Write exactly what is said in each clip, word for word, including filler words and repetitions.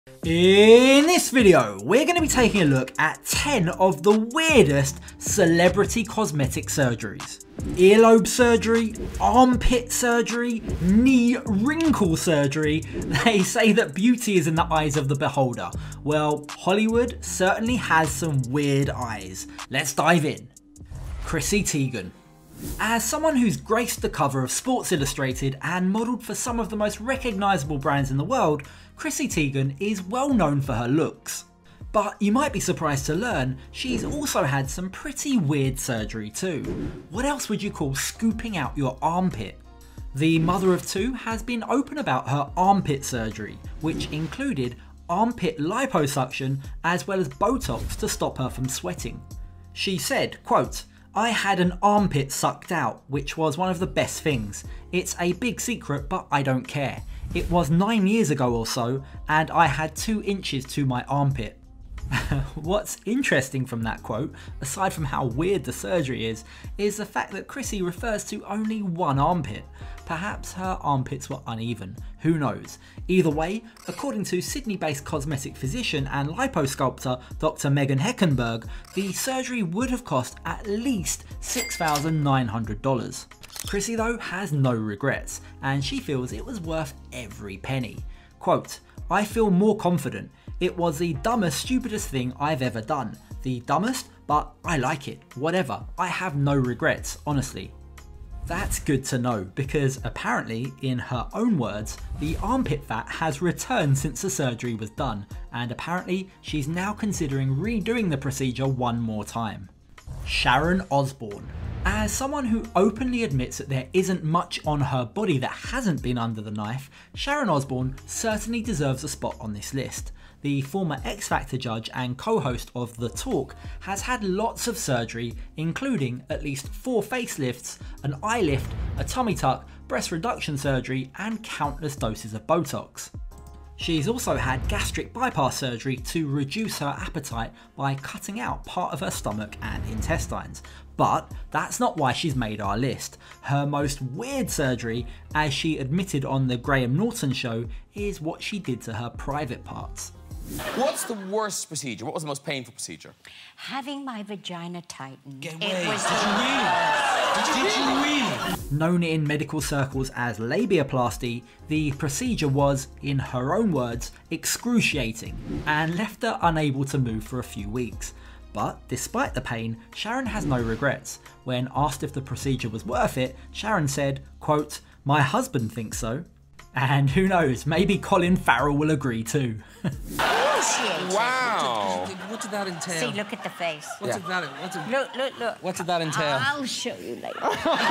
In this video, we're going to be taking a look at ten of the weirdest celebrity cosmetic surgeries. Earlobe surgery, armpit surgery, knee wrinkle surgery. They say that beauty is in the eyes of the beholder. Well, Hollywood certainly has some weird eyes. Let's dive in. Chrissy Teigen. As someone who's graced the cover of Sports Illustrated and modelled for some of the most recognisable brands in the world, Chrissy Teigen is well known for her looks. But you might be surprised to learn she's also had some pretty weird surgery too. What else would you call scooping out your armpit? The mother of two has been open about her armpit surgery, which included armpit liposuction as well as Botox to stop her from sweating. She said, quote, "I had an armpit sucked out, which was one of the best things. It's a big secret, but I don't care. It was nine years ago or so, and I had two inches to my armpit." What's interesting from that quote, aside from how weird the surgery is, is the fact that Chrissy refers to only one armpit. Perhaps her armpits were uneven, who knows. Either way, according to Sydney-based cosmetic physician and liposculptor Doctor Megan Heckenberg, the surgery would have cost at least six thousand nine hundred dollars. Chrissy though has no regrets, and she feels it was worth every penny. Quote, "I feel more confident. It was the dumbest, stupidest thing I've ever done. The dumbest, but I like it. Whatever. I have no regrets, honestly." That's good to know, because apparently, in her own words, the armpit fat has returned since the surgery was done, and apparently she's now considering redoing the procedure one more time. Sharon Osbourne. As someone who openly admits that there isn't much on her body that hasn't been under the knife, Sharon Osbourne certainly deserves a spot on this list. The former X Factor judge and co-host of The Talk has had lots of surgery, including at least four facelifts, an eye lift, a tummy tuck, breast reduction surgery, and countless doses of Botox. She's also had gastric bypass surgery to reduce her appetite by cutting out part of her stomach and intestines. But that's not why she's made our list. Her most weird surgery, as she admitted on the Graham Norton show, is what she did to her private parts. What's the worst procedure? What was the most painful procedure? Having my vagina tightened. Get It away. was Did you really? Did you really? Known in medical circles as labiaplasty, the procedure was, in her own words, excruciating and left her unable to move for a few weeks. But despite the pain, Sharon has no regrets. When asked if the procedure was worth it, Sharon said, quote, "My husband thinks so." And who knows, maybe Colin Farrell will agree too. excruciating. Wow. What did that entail? See, look at the face. What's Yeah. it that? What's it, Look, look, look. what did that entail? I'll show you later.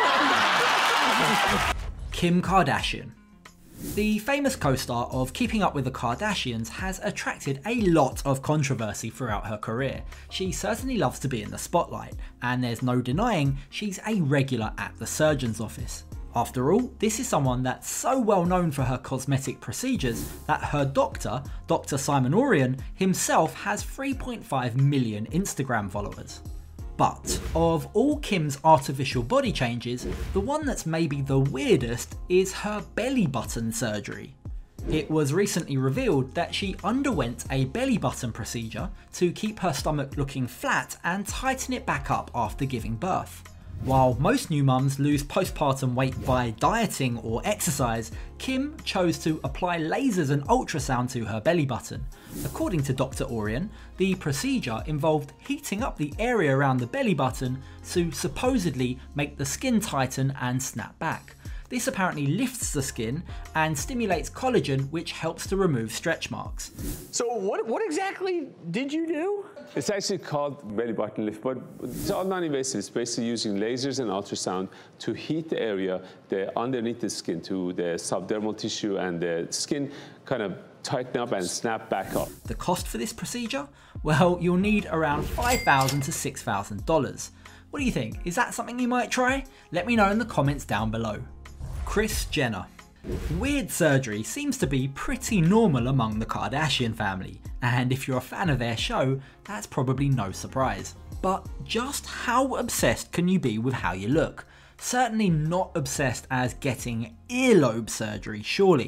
Kim Kardashian. The famous co-star of Keeping Up with the Kardashians has attracted a lot of controversy throughout her career. She certainly loves to be in the spotlight, and there's no denying she's a regular at the surgeon's office. After all, this is someone that's so well known for her cosmetic procedures that her doctor, Doctor Simon Orion, himself has three point five million Instagram followers. But of all Kim's artificial body changes, the one that's maybe the weirdest is her belly button surgery. It was recently revealed that she underwent a belly button procedure to keep her stomach looking flat and tighten it back up after giving birth. While most new mums lose postpartum weight by dieting or exercise, Kim chose to apply lasers and ultrasound to her belly button. According to Doctor Orion, the procedure involved heating up the area around the belly button to supposedly make the skin tighten and snap back. This apparently lifts the skin and stimulates collagen, which helps to remove stretch marks. So what, what exactly did you do? It's actually called belly button lift, but it's all non-invasive. It's basically using lasers and ultrasound to heat the area the, underneath the skin to the subdermal tissue, and the skin kind of tighten up and snap back up. The cost for this procedure? Well, you'll need around five thousand dollars to six thousand dollars. What do you think? Is that something you might try? Let me know in the comments down below. Kris Jenner. Weird surgery seems to be pretty normal among the Kardashian family, and if you're a fan of their show, that's probably no surprise. But just how obsessed can you be with how you look? Certainly not obsessed as getting earlobe surgery, surely.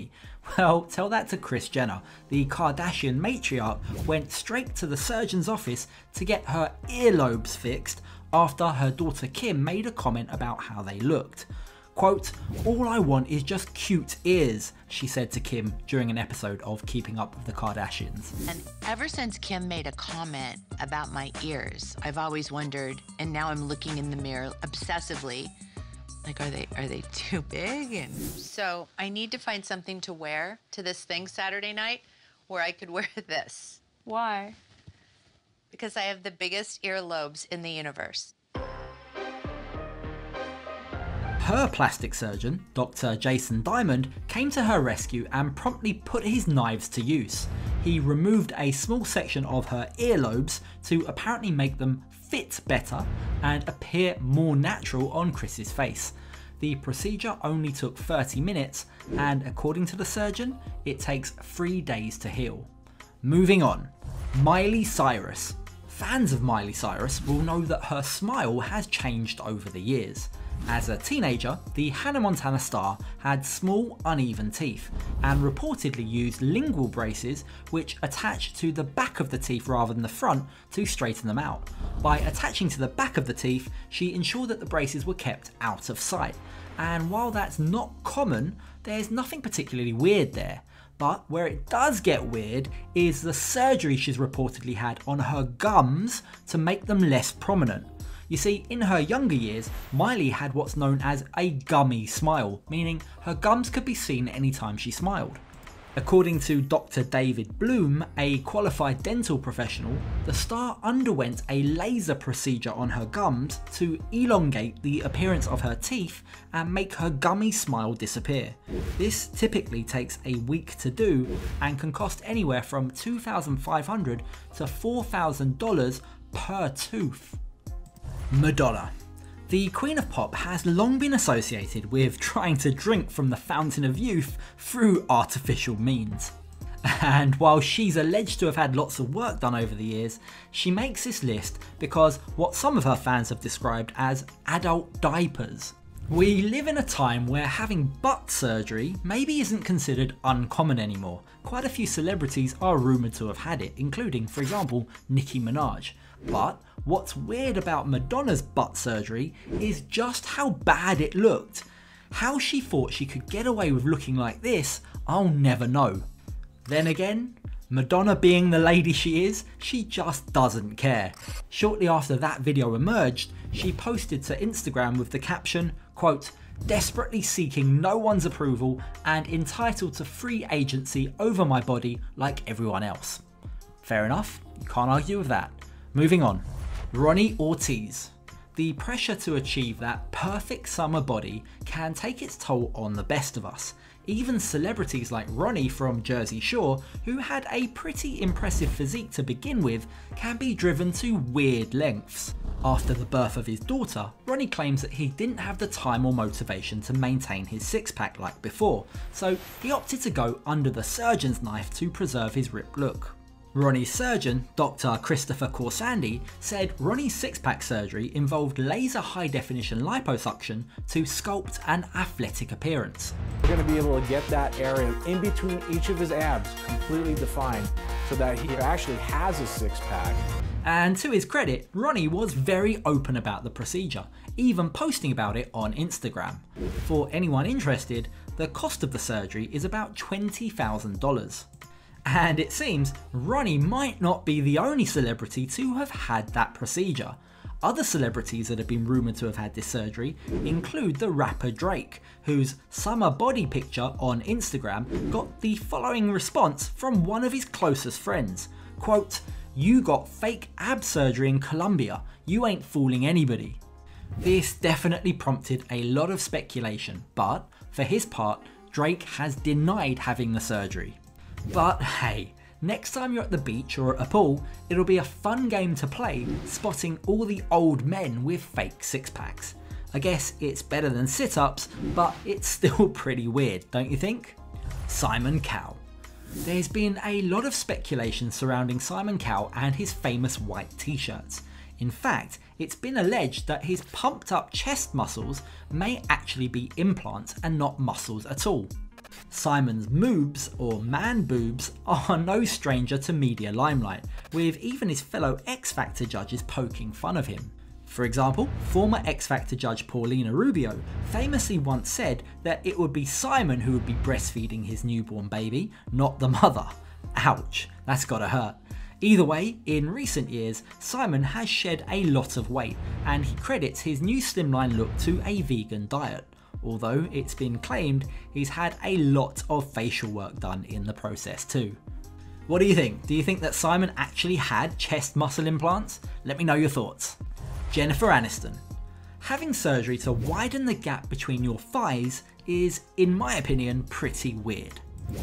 Well, tell that to Kris Jenner. The Kardashian matriarch went straight to the surgeon's office to get her earlobes fixed after her daughter Kim made a comment about how they looked. Quote, "All I want is just cute ears," she said to Kim during an episode of Keeping Up with the Kardashians. And ever since Kim made a comment about my ears, I've always wondered, and now I'm looking in the mirror obsessively, like, are they are they too big? And so I need to find something to wear to this thing Saturday night where I could wear this. Why? Because I have the biggest earlobes in the universe. Her plastic surgeon, Doctor Jason Diamond, came to her rescue and promptly put his knives to use. He removed a small section of her earlobes to apparently make them fit better and appear more natural on Chris's face. The procedure only took thirty minutes, and according to the surgeon, it takes three days to heal. Moving on, Miley Cyrus. Fans of Miley Cyrus will know that her smile has changed over the years. As a teenager, the Hannah Montana star had small, uneven teeth and reportedly used lingual braces which attach to the back of the teeth rather than the front to straighten them out. By attaching to the back of the teeth, she ensured that the braces were kept out of sight. And while that's not common, there's nothing particularly weird there. But where it does get weird is the surgery she's reportedly had on her gums to make them less prominent. You see, in her younger years, Miley had what's known as a gummy smile, meaning her gums could be seen anytime she smiled. According to Doctor David Bloom, a qualified dental professional, the star underwent a laser procedure on her gums to elongate the appearance of her teeth and make her gummy smile disappear. This typically takes a week to do and can cost anywhere from two thousand five hundred dollars to four thousand dollars per tooth. Madonna. The Queen of Pop has long been associated with trying to drink from the fountain of youth through artificial means. And while she's alleged to have had lots of work done over the years, she makes this list because what some of her fans have described as adult diapers. We live in a time where having butt surgery maybe isn't considered uncommon anymore. Quite a few celebrities are rumoured to have had it, including, for example, Nicki Minaj. But what's weird about Madonna's butt surgery is just how bad it looked. How she thought she could get away with looking like this, I'll never know. Then again, Madonna being the lady she is, she just doesn't care. Shortly after that video emerged, she posted to Instagram with the caption, quote, "Desperately seeking no one's approval and entitled to free agency over my body like everyone else." Fair enough, you can't argue with that. Moving on, Ronnie Ortiz. The pressure to achieve that perfect summer body can take its toll on the best of us. Even celebrities like Ronnie from Jersey Shore, who had a pretty impressive physique to begin with, can be driven to weird lengths. After the birth of his daughter, Ronnie claims that he didn't have the time or motivation to maintain his six-pack like before, so he opted to go under the surgeon's knife to preserve his ripped look. Ronnie's surgeon, Doctor Christopher Corsandi, said Ronnie's six-pack surgery involved laser high-definition liposuction to sculpt an athletic appearance. We're going to be able to get that area in between each of his abs completely defined so that he actually has a six-pack. And to his credit, Ronnie was very open about the procedure, even posting about it on Instagram. For anyone interested, the cost of the surgery is about twenty thousand dollars. And it seems Ronnie might not be the only celebrity to have had that procedure. Other celebrities that have been rumoured to have had this surgery include the rapper Drake, whose summer body picture on Instagram got the following response from one of his closest friends. Quote, "You got fake ab surgery in Colombia, you ain't fooling anybody." This definitely prompted a lot of speculation, but for his part, Drake has denied having the surgery. But hey, next time you're at the beach or at a pool, it'll be a fun game to play spotting all the old men with fake six-packs. I guess it's better than sit-ups, but it's still pretty weird, don't you think? Simon Cowell. There's been a lot of speculation surrounding Simon Cowell and his famous white t-shirts. In fact, it's been alleged that his pumped up chest muscles may actually be implants and not muscles at all. Simon's moobs, or man boobs, are no stranger to media limelight, with even his fellow X Factor judges poking fun of him. For example, former X Factor judge Paulina Rubio famously once said that it would be Simon who would be breastfeeding his newborn baby, not the mother. Ouch, that's gotta hurt. Either way, in recent years, Simon has shed a lot of weight, and he credits his new slimline look to a vegan diet, although it's been claimed he's had a lot of facial work done in the process too. What do you think? Do you think that Simon actually had chest muscle implants? Let me know your thoughts. Jenifer Aniston. Having surgery to widen the gap between your thighs is, in my opinion, pretty weird.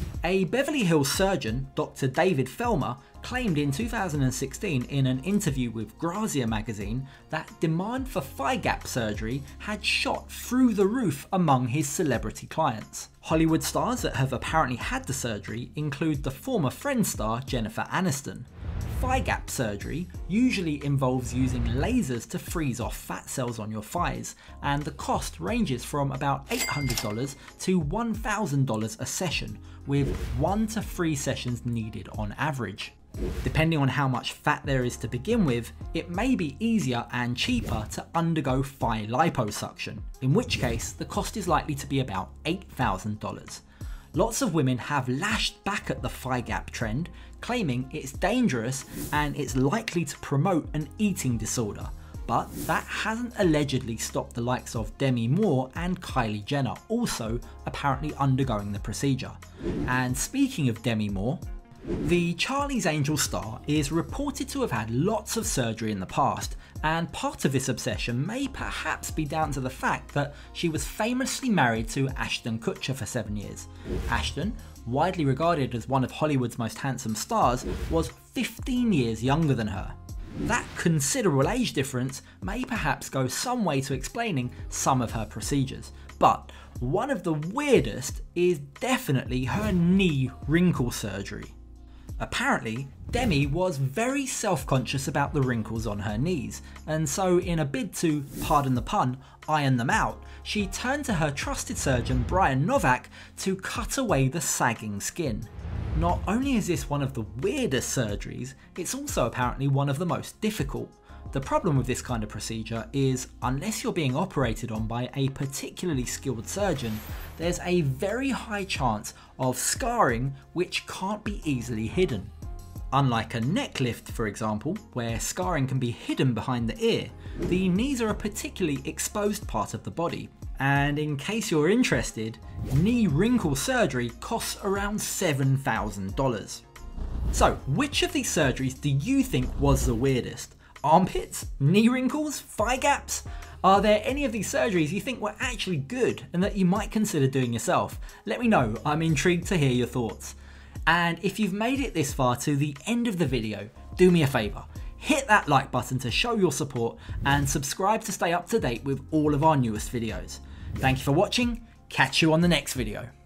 A Beverly Hills surgeon, Doctor David Felmer, claimed in two thousand sixteen in an interview with Grazia magazine that demand for thigh gap surgery had shot through the roof among his celebrity clients. Hollywood stars that have apparently had the surgery include the former Friends star Jenifer Aniston. Thigh gap surgery usually involves using lasers to freeze off fat cells on your thighs, and the cost ranges from about eight hundred dollars to one thousand dollars a session, with one to three sessions needed on average. Depending on how much fat there is to begin with, it may be easier and cheaper to undergo thigh liposuction, in which case the cost is likely to be about eight thousand dollars. Lots of women have lashed back at the thigh gap trend, claiming it's dangerous and it's likely to promote an eating disorder, but that hasn't allegedly stopped the likes of Demi Moore and Kylie Jenner also apparently undergoing the procedure. And speaking of Demi Moore, the Charlie's Angels star is reported to have had lots of surgery in the past, and part of this obsession may perhaps be down to the fact that she was famously married to Ashton Kutcher for seven years. Ashton, widely regarded as one of Hollywood's most handsome stars, was fifteen years younger than her. That considerable age difference may perhaps go some way to explaining some of her procedures, but one of the weirdest is definitely her knee wrinkle surgery. Apparently, Demi was very self-conscious about the wrinkles on her knees, and so in a bid to, pardon the pun, iron them out, she turned to her trusted surgeon Brian Novak to cut away the sagging skin. Not only is this one of the weirdest surgeries, it's also apparently one of the most difficult. The problem with this kind of procedure is, unless you're being operated on by a particularly skilled surgeon, there's a very high chance of scarring which can't be easily hidden. Unlike a neck lift, for example, where scarring can be hidden behind the ear, the knees are a particularly exposed part of the body. And in case you're interested, knee wrinkle surgery costs around seven thousand dollars. So, which of these surgeries do you think was the weirdest? Armpits? Knee wrinkles? Thigh gaps? Are there any of these surgeries you think were actually good and that you might consider doing yourself? Let me know, I'm intrigued to hear your thoughts. And if you've made it this far to the end of the video, do me a favour, hit that like button to show your support and subscribe to stay up to date with all of our newest videos. Thank you for watching, catch you on the next video.